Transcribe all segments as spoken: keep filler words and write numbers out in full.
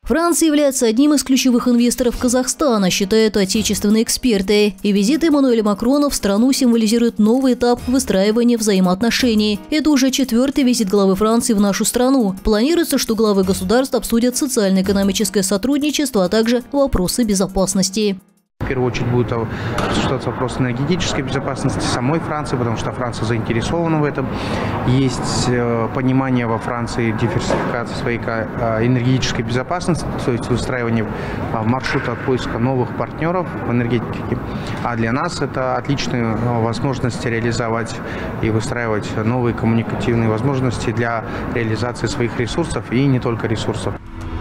Франция является одним из ключевых инвесторов Казахстана, считают отечественные эксперты. И визит Эммануэля Макрона в страну символизирует новый этап выстраивания взаимоотношений. Это уже четвертый визит главы Франции в нашу страну. Планируется, что главы государств обсудят социально-экономическое сотрудничество, а также вопросы безопасности. В первую очередь будет обсуждаться вопрос энергетической безопасности самой Франции, потому что Франция заинтересована в этом. Есть понимание во Франции диверсификации своей энергетической безопасности, то есть выстраивание маршрута поиска новых партнеров в энергетике. А для нас это отличная возможность реализовать и выстраивать новые коммуникативные возможности для реализации своих ресурсов и не только ресурсов.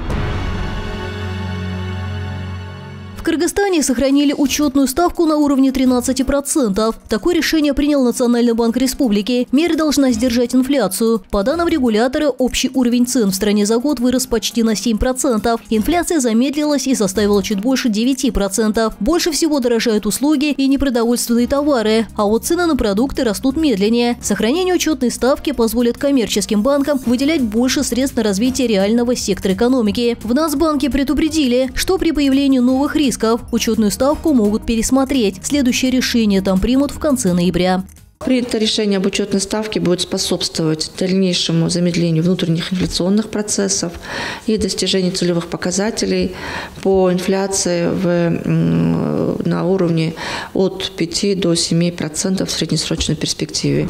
В Кыргызстане сохранили учетную ставку на уровне тринадцати процентов. Такое решение принял Национальный банк республики. Мера должна сдержать инфляцию. По данным регулятора, общий уровень цен в стране за год вырос почти на семь процентов. Инфляция замедлилась и составила чуть больше девяти процентов. Больше всего дорожают услуги и непродовольственные товары, а вот цены на продукты растут медленнее. Сохранение учетной ставки позволит коммерческим банкам выделять больше средств на развитие реального сектора экономики. В Нацбанке предупредили, что при появлении новых рисков учетную ставку могут пересмотреть. Следующее решение там примут в конце ноября. Принятое решение об учетной ставке будет способствовать дальнейшему замедлению внутренних инфляционных процессов и достижению целевых показателей по инфляции в, на уровне от пяти до семи процентов в среднесрочной перспективе.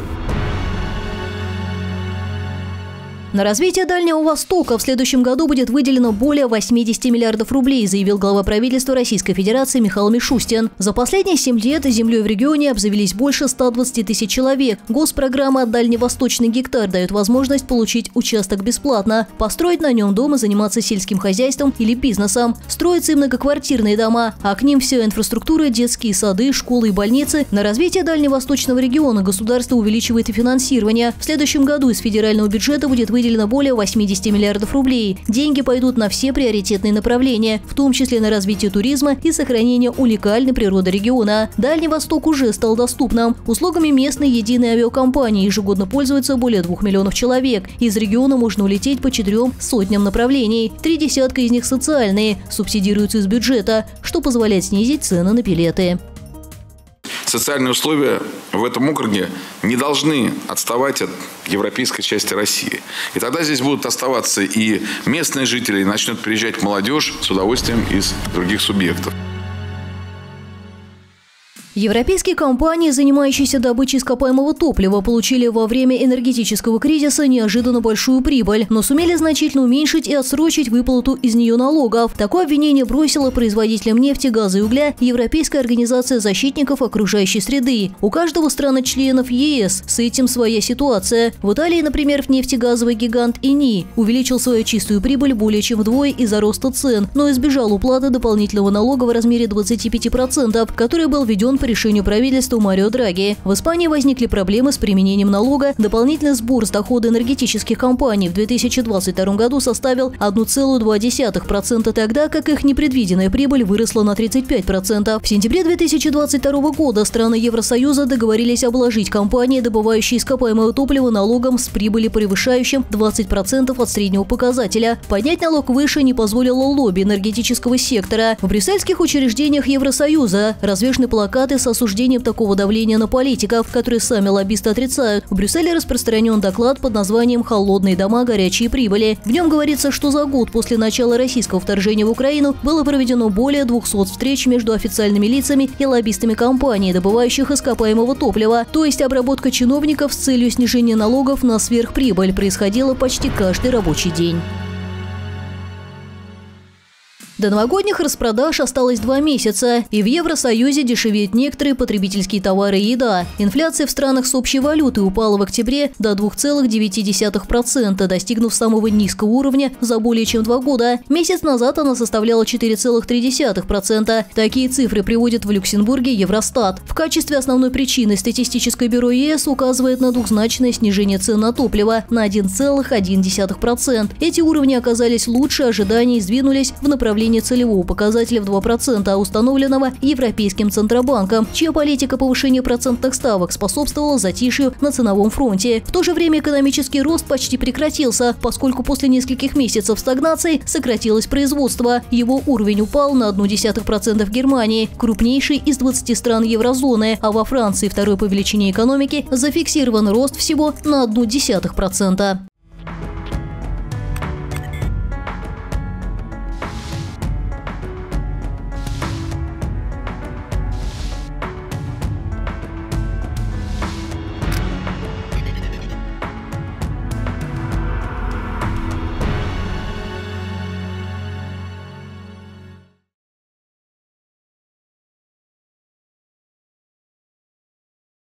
На развитие Дальнего Востока в следующем году будет выделено более восьмидесяти миллиардов рублей, заявил глава правительства Российской Федерации Михаил Мишустин. За последние семь лет землей в регионе обзавелись больше ста двадцати тысяч человек. Госпрограмма «Дальневосточный гектар» дает возможность получить участок бесплатно, построить на нем дом и заниматься сельским хозяйством или бизнесом. Строятся и многоквартирные дома, а к ним вся инфраструктура, детские сады, школы и больницы. На развитие Дальневосточного региона государство увеличивает и финансирование. В следующем году из федерального бюджета будет выделено выделено более восьмидесяти миллиардов рублей. Деньги пойдут на все приоритетные направления, в том числе на развитие туризма и сохранение уникальной природы региона. Дальний Восток уже стал доступным. Услугами местной единой авиакомпании ежегодно пользуются более двух миллионов человек. Из региона можно улететь по четырем сотням направлений. Три десятка из них социальные, субсидируются из бюджета, что позволяет снизить цены на билеты. Социальные условия в этом округе не должны отставать от европейской части России. И тогда здесь будут оставаться и местные жители, и начнет приезжать молодежь с удовольствием из других субъектов. Европейские компании, занимающиеся добычей ископаемого топлива, получили во время энергетического кризиса неожиданно большую прибыль, но сумели значительно уменьшить и отсрочить выплату из нее налогов. Такое обвинение бросила производителям нефти, газа и угля Европейская организация защитников окружающей среды. У каждого страны-членов ЕС с этим своя ситуация. В Италии, например, нефтегазовый гигант Эни увеличил свою чистую прибыль более чем вдвое из-за роста цен, но избежал уплаты дополнительного налога в размере двадцати пяти процентов, который был введен по решению правительства Марио Драги. В Испании возникли проблемы с применением налога. Дополнительный сбор с дохода энергетических компаний в две тысячи двадцать втором году составил одну целую две десятых процента, тогда как их непредвиденная прибыль выросла на тридцать пять процентов. В сентябре две тысячи двадцать второго года страны Евросоюза договорились обложить компании, добывающие ископаемое топливо, налогом с прибыли, превышающим двадцать процентов от среднего показателя. Поднять налог выше не позволило лобби энергетического сектора. В брюссельских учреждениях Евросоюза развешаны плакаты с осуждением такого давления на политиков, которые сами лоббисты отрицают. В Брюсселе распространен доклад под названием «Холодные дома, горячие прибыли». В нем говорится, что за год после начала российского вторжения в Украину было проведено более двухсот встреч между официальными лицами и лоббистами компаний, добывающих ископаемого топлива. То есть обработка чиновников с целью снижения налогов на сверхприбыль происходила почти каждый рабочий день. До новогодних распродаж осталось два месяца, и в Евросоюзе дешевеют некоторые потребительские товары и еда. Инфляция в странах с общей валютой упала в октябре до двух целых девяти десятых процента, достигнув самого низкого уровня за более чем два года. Месяц назад она составляла четыре целых три десятых процента. Такие цифры приводит в Люксембурге Евростат. В качестве основной причины статистическое бюро ЕС указывает на двухзначное снижение цен на топливо на один целых одна десятая процента. Эти уровни оказались лучше ожиданий и сдвинулись в направлении удовлетворения целевого показателя в два процента, установленного Европейским Центробанком, чья политика повышения процентных ставок способствовала затишью на ценовом фронте. В то же время экономический рост почти прекратился, поскольку после нескольких месяцев стагнации сократилось производство. Его уровень упал на ноль целых одна десятая процента в Германии, крупнейшей из двадцати стран еврозоны, а во Франции, второй по величине экономики, зафиксирован рост всего на ноль целых одна десятая процента.